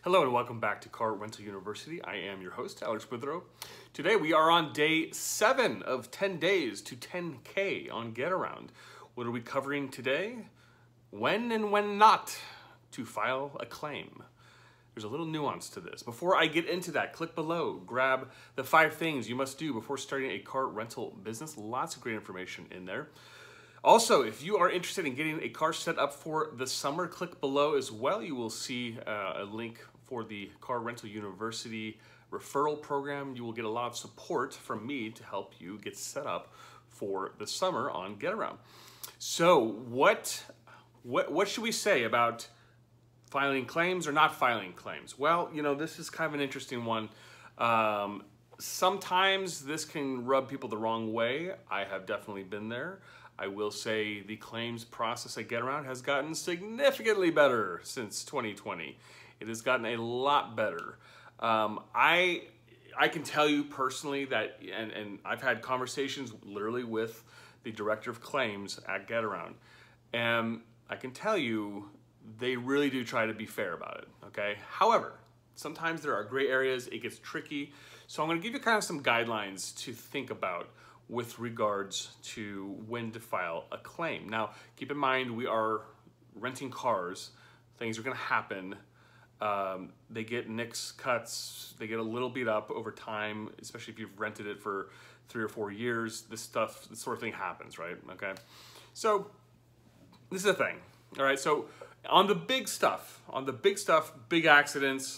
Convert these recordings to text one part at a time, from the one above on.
Hello and welcome back to Car Rental University. I am your host, Alex Withrow. Today we are on day 7 of 10 days to 10K on Getaround. What are we covering today? When and when not to file a claim. There's a little nuance to this. Before I get into that, click below, grab the 5 things you must do before starting a car rental business. Lots of great information in there. Also, if you are interested in getting a car set up for the summer, click below as well. You will see a link for the Car Rental University referral program. You will get a lot of support from me to help you get set up for the summer on Getaround. So what should we say about filing claims or not filing claims? Well, you know, this is kind of an interesting one. Sometimes this can rub people the wrong way. I have definitely been there. I will say the claims process at Getaround has gotten significantly better since 2020. It has gotten a lot better. I can tell you personally that, and I've had conversations literally with the director of claims at Getaround, and I can tell you they really do try to be fair about it, okay? However, sometimes there are gray areas, it gets tricky, so I'm gonna give you kind of some guidelines to think about with regards to when to file a claim. Now, keep in mind, we are renting cars. Things are gonna happen. They get nicks, cuts, they get a little beat up over time, especially if you've rented it for 3 or 4 years. This sort of thing happens, right? Okay. So this is the thing. All right. So on the big stuff, big accidents,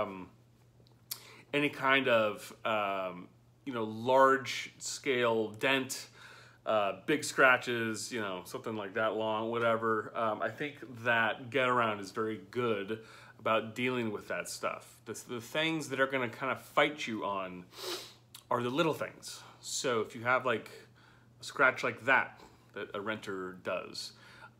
any kind of, large scale dent, big scratches, something like that long, whatever. I think that Getaround is very good about dealing with that stuff. The things that are gonna kind of fight you on are the little things. So if you have like a scratch like that a renter does,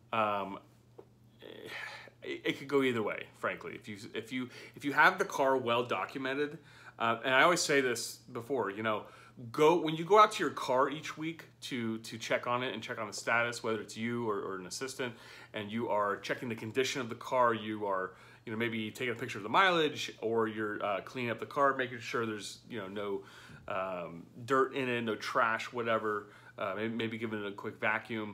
it could go either way, frankly. If you have the car well documented, and I always say this before, when you go out to your car each week to check on it and check on the status, whether it's you or an assistant, and you are checking the condition of the car, you are maybe taking a picture of the mileage, or you're cleaning up the car, making sure there's no dirt in it, no trash, whatever. Maybe giving it a quick vacuum.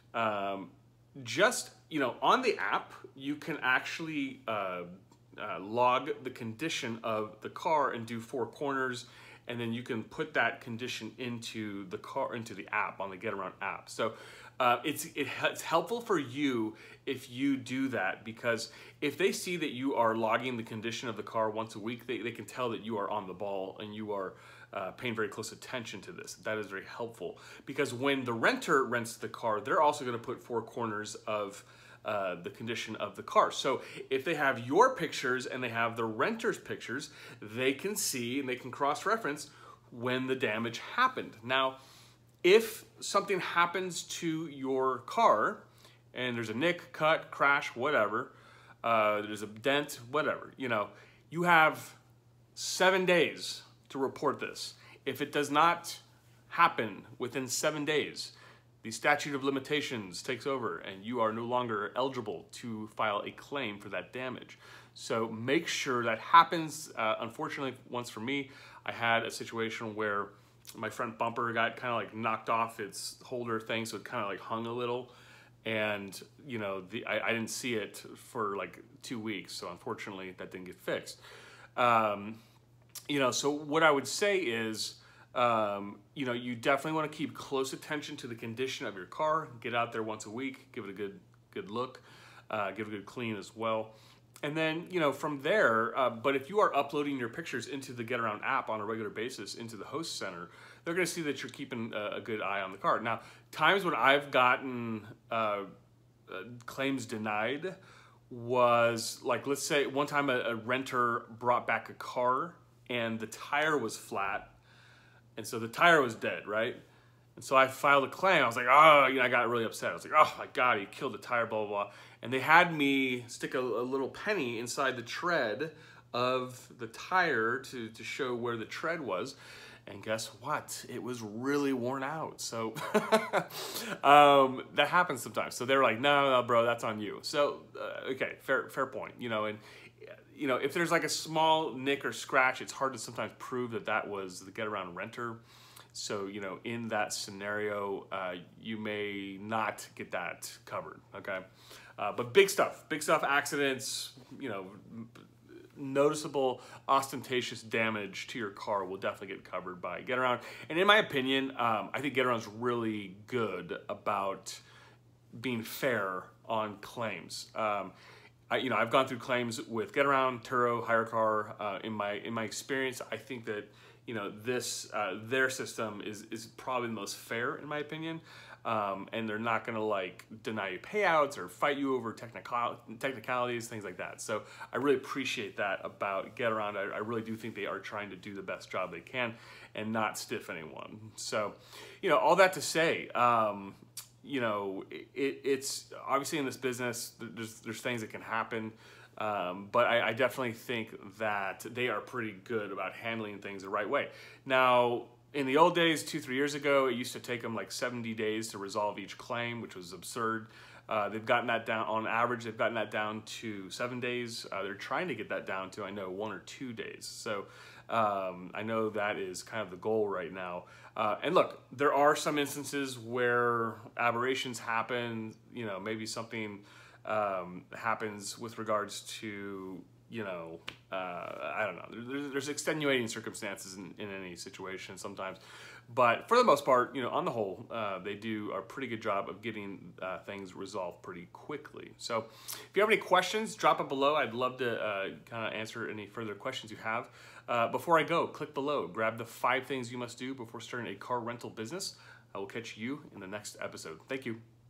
Just on the app, you can actually log the condition of the car and do 4 corners, and then you can put that condition into the app, on the Getaround app. So it's helpful for you if you do that, because if they see that you are logging the condition of the car once a week, they can tell that you are on the ball and you are paying very close attention to this. That is very helpful, because when the renter rents the car, they're also going to put 4 corners of the condition of the car. So if they have your pictures and they have the renter's pictures, they can see and they can cross-reference when the damage happened. Now, if something happens to your car and there's a nick, cut, crash, whatever, there's a dent, whatever, you have 7 days to report this. If it does not happen within 7 days, the statute of limitations takes over and you are no longer eligible to file a claim for that damage. So make sure that happens. Unfortunately, once for me, I had a situation where my front bumper got kind of like knocked off its holder thing, so it kind of like hung a little, and I didn't see it for like 2 weeks, so unfortunately that didn't get fixed. So what I would say is, you definitely want to keep close attention to the condition of your car. Get out there once a week, give it a good look, give it a good clean as well. And then, from there, but if you are uploading your pictures into the Getaround app on a regular basis into the host center, they're going to see that you're keeping a good eye on the car. Now, times when I've gotten claims denied was, like, let's say one time a renter brought back a car and the tire was flat, and so the tire was dead, right? And so I filed a claim. I was like, I got really upset. I was like, oh my God, he killed the tire, blah, blah, blah. And they had me stick a little penny inside the tread of the tire to show where the tread was. And guess what? It was really worn out. So that happens sometimes. So they're like, no, bro, that's on you. So, okay, fair point. And you know, if there's like a small nick or scratch, it's hard to sometimes prove that that was the Getaround renter. So, you know, in that scenario, you may not get that covered, okay? But big stuff, accidents, you know, noticeable, ostentatious damage to your car will definitely get covered by Getaround. And in my opinion, I think Getaround's really good about being fair on claims. You know, I've gone through claims with Getaround, Turo, HireCar. In my experience, I think that, you know, this their system is probably the most fair in my opinion, and they're not going to like deny you payouts or fight you over technicalities, things like that. So I really appreciate that about Getaround. I really do think they are trying to do the best job they can and not stiff anyone. So, you know, all that to say, you know, it's obviously in this business, there's things that can happen. But I definitely think that they are pretty good about handling things the right way. Now, in the old days, 2-3 years ago, it used to take them like 70 days to resolve each claim, which was absurd. They've gotten that down, on average, they've gotten that down to 7 days. They're trying to get that down to, I know, 1 or 2 days. So I know that is kind of the goal right now. And look, there are some instances where aberrations happen, you know, maybe something happens with regards to, you know, I don't know, there's extenuating circumstances in any situation sometimes, but for the most part, you know, on the whole, they do a pretty good job of getting things resolved pretty quickly. So if you have any questions, drop it below. I'd love to kind of answer any further questions you have. Before I go, click below, grab the 5 things you must do before starting a car rental business. I will catch you in the next episode. Thank you.